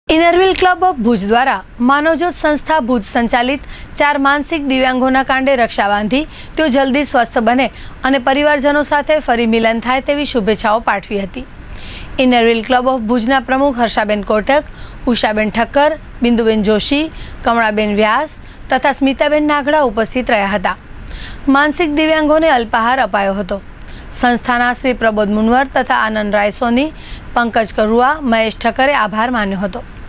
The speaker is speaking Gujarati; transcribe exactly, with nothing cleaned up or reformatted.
ઇનરવ્હીલ ક્લબ ઓફ ભુજ દ્વારા માનવજ્યોત સંસ્થા ભુજ સંચાલિત ચાર માનસિક દિવ્યાંગોના કાંડે રક્ષા બાંધી તેઓ જલ્દી સ્વસ્થ બને અને પરિવારજનો સાથે ફરી મિલન થાય તેવી શુભેચ્છાઓ પાઠવી હતી। ઇનરવ્હીલ ક્લબ ઓફ ભુજના પ્રમુખ હર્ષાબેન કોટક, ઉષાબેન ઠક્કર, બિંદુબેન જોશી, કમળાબેન વ્યાસ તથા સ્મિતાબેન નાગડા ઉપસ્થિત રહ્યા હતા। માનસિક દિવ્યાંગોને અલ્પાહાર અપાયો હતો। સંસ્થાના શ્રી પ્રબોધ મુનવર તથા આનંદ રાય સોની, પંકજ કરુઆ, મહેશ ઠક્કરે આભાર માન્યો હતો।